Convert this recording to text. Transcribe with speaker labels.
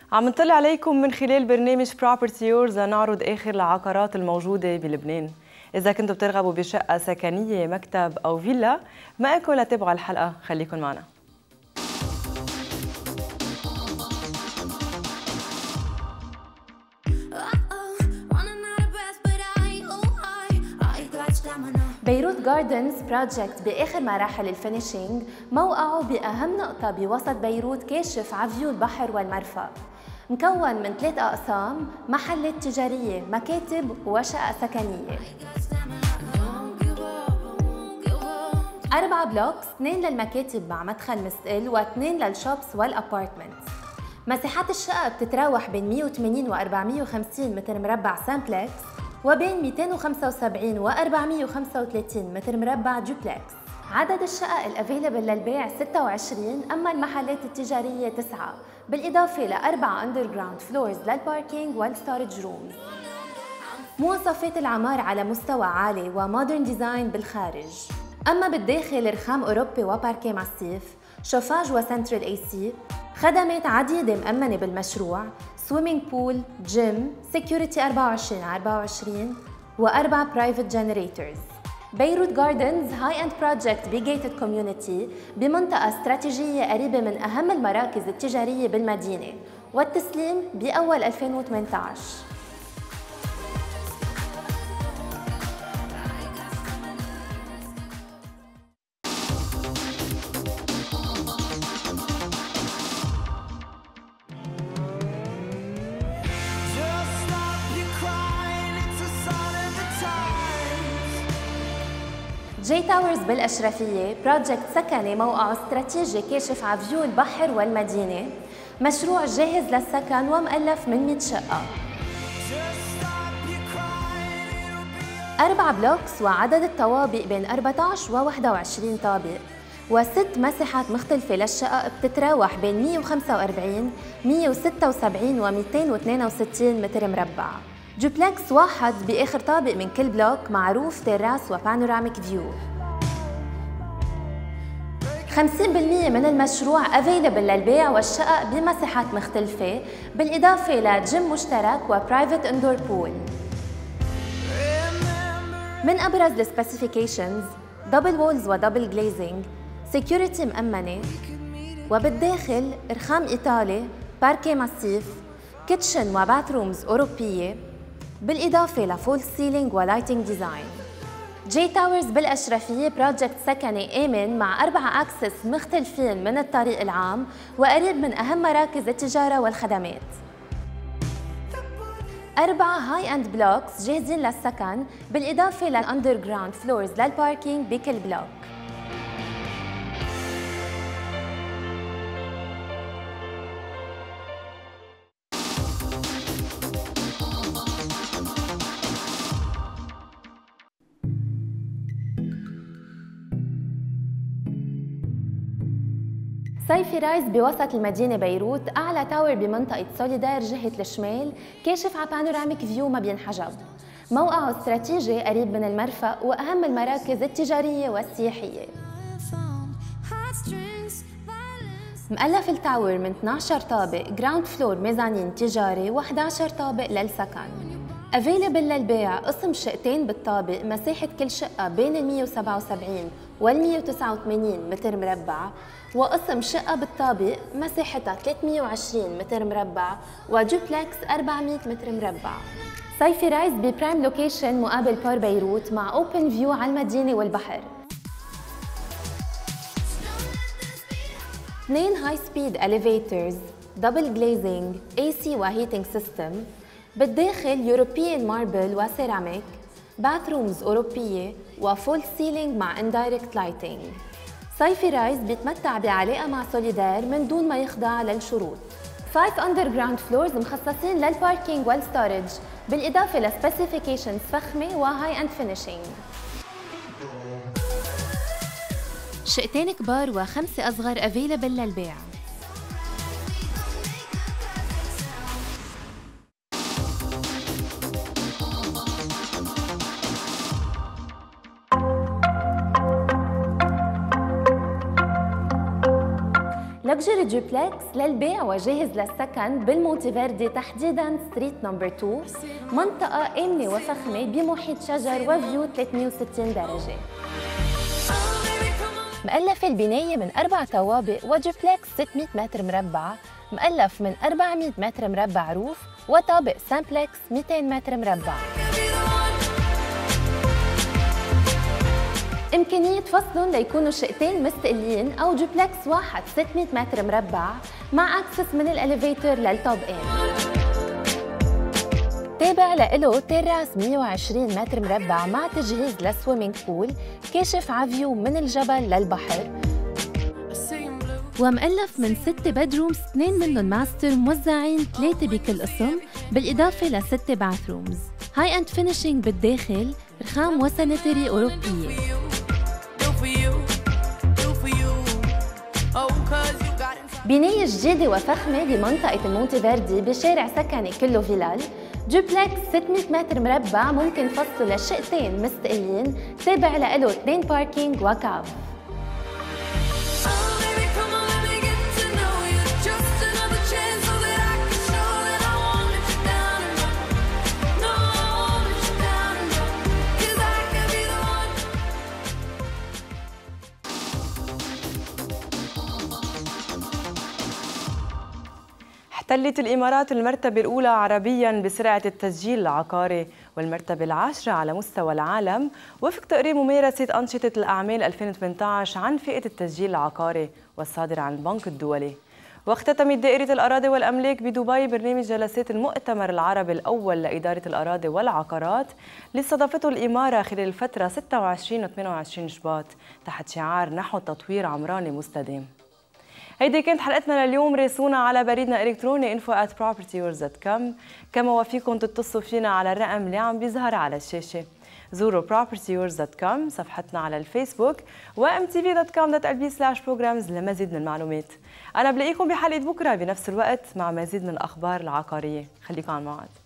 Speaker 1: عم نطلع عليكم من خلال برنامج Property Yours لنعرض آخر العقارات الموجودة بلبنان. إذا كنتوا بترغبوا بشقة سكنية، مكتب أو فيلا، ما إلكم لا تتابعوا الحلقة، خليكن معنا.
Speaker 2: بيروت جاردنز بروجكت بآخر مراحل الفينيشينج، موقعه بأهم نقطة بوسط بيروت كاشف على فيو البحر والمرفأ. مكون من 3 أقسام: محلات تجارية، مكاتب وشقق سكنية. 4 بلوكس، 2 للمكاتب مع مدخل مستقل و2 للشوبس والأبارتمنت. مساحات الشقق بتتراوح بين 180 و 450 متر مربع سامبلكس، وبين 275 و 435 متر مربع دوبلكس. عدد الشقق الافيلبل للبيع 26، اما المحلات التجاريه 9، بالاضافه ل4 اندرجراوند فلورز للباركينج والستورج رومز. مواصفات العمار على مستوى عالي ومودرن ديزاين بالخارج. اما بالداخل رخام اوروبي وباركيه ماسيف، شوفاج وسنترال اي سي، خدمات عديده مأمنه بالمشروع، سويمينج بول، جيم، سيكيورتي 24/24 و4 برايفت جنريتورز. بيروت جاردنز هاي اند بروجكت بجيتد كوميونيتي بمنطقة استراتيجية قريبة من أهم المراكز التجارية بالمدينة، والتسليم بأول 2018. جي تاورز بالأشرفية بروجكت سكني موقعه استراتيجي كاشف على فيو البحر والمدينة، مشروع جاهز للسكن ومؤلف من 100 شقة. 4 بلوكس وعدد الطوابق بين 14 و 21 طابق، و6 مساحات مختلفة للشقق بتتراوح بين 145 176 و 262 متر مربع. دوبلكس واحد بآخر طابق من كل بلوك مع روف، تيراس وبانوراميك فيو. 50% من المشروع افيلبل للبيع والشقق بمساحات مختلفة، بالإضافة لجيم مشترك وبرايفت اندور بول. من أبرز السبيسيفيكيشنز: دبل وولز ودبل جليزنج، سيكيورتي مأمنة، وبالداخل رخام إيطالي، باركيه ماسيف، كيتشن وباثرومز أوروبية، بالإضافة لفول سيلينج ولايتنج ديزاين. جي تاورز بالأشرفية بروجكت سكني آمن مع 4 أكسس مختلفين من الطريق العام، وقريب من أهم مراكز التجارة والخدمات. 4 هاي اند بلوكس جاهزين للسكن، بالإضافة للأندرجراوند فلورز للباركينج بكل بلوك. صيفي رايز بوسط المدينة بيروت، أعلى تاور بمنطقة سوليدار جهة الشمال، كاشف على بانوراميك فيو ما بينحجب. موقعه استراتيجي قريب من المرفأ وأهم المراكز التجارية والسياحية. مؤلف التاور من 12 طابق جراوند فلور ميزانين تجاري و11 طابق للسكن. افيلبل للبيع قسم شقتين بالطابق، مساحة كل شقة بين ال 177 وال 189 متر مربع، وقسم شقة بالطابق مساحتها 320 متر مربع، ودوبلكس 400 متر مربع. صيفي رايز ببرايم لوكيشن مقابل بور بيروت، مع اوبن فيو على المدينة والبحر. 2 هاي سبيد اليفيترز، دبل جليزنج، اي سي وهيتنج سيستم، بالداخل يوروبيان ماربل وسيراميك، باثرومز أوروبية، وفول سيلينج مع اندايركت لايتنج. صيفي رايز بيتمتع بعلاقة مع سوليدار من دون ما يخضع للشروط. 5 اندرجراوند فلورز مخصصين للباركينج والستورج، بالإضافة لسبيسيفيكيشنز فخمة وهاي اند فينيشينج. شقتين كبار و5 أصغر افيلبل للبيع. لكجري دوبلكس للبيع وجاهز للسكن بالمونتيفيردي تحديداً ستريت نمبر 2، منطقة آمنة وفخمة بمحيط شجر وفيو 360 درجة. مؤلفة البناية من 4 طوابق ودوبلكس 600 متر مربع، مؤلف من 400 متر مربع روف وطابق سامبلكس 200 متر مربع. إمكانية فصلهم ليكونوا شقتين مستقلين أو دوبلكس واحد 600 متر مربع مع أكسس من الإليفيتور للطابقين. تابع لإله تيراس 120 متر مربع مع تجهيز للسويمينج بول كاشف عفيو من الجبل للبحر، ومؤلف من 6 بدرومز 2 منهم ماستر موزعين 3 بكل قسم بالإضافة ل6 باثرومز. هاي اند فينيشينج بالداخل، رخام وسانيتري أوروبية. بناية جديدة وفخمة بمنطقة المونتيفيردي بشارع سكني كله فيلال، دوبلكس 600 متر مربع ممكن فصله لشقتين مستقلين، تابع له 2 باركينج وكاف.
Speaker 1: احتلت الإمارات المرتبة الأولى عربياً بسرعة التسجيل العقاري والمرتبة العاشرة على مستوى العالم وفق تقرير ممارسة أنشطة الأعمال 2018 عن فئة التسجيل العقاري والصادر عن البنك الدولي. واختتمت دائرة الأراضي والأملاك بدبي برنامج جلسات المؤتمر العربي الأول لإدارة الأراضي والعقارات اللي استضافته الإمارة خلال الفترة 26 و 28 شباط تحت شعار نحو تطوير عمراني مستدام. هيدي كانت حلقتنا لليوم. راسونا على بريدنا الإلكتروني info@propertyyours.com، كما وفيكم تتصلوا فينا على الرقم اللي عم بيظهر على الشاشة. زوروا propertyyours.com، صفحتنا على الفيسبوك وmtv.com.lb/programs لمزيد من المعلومات. أنا بلاقيكم بحلقة بكرة بنفس الوقت مع مزيد من الأخبار العقارية. خليكم على الموعد.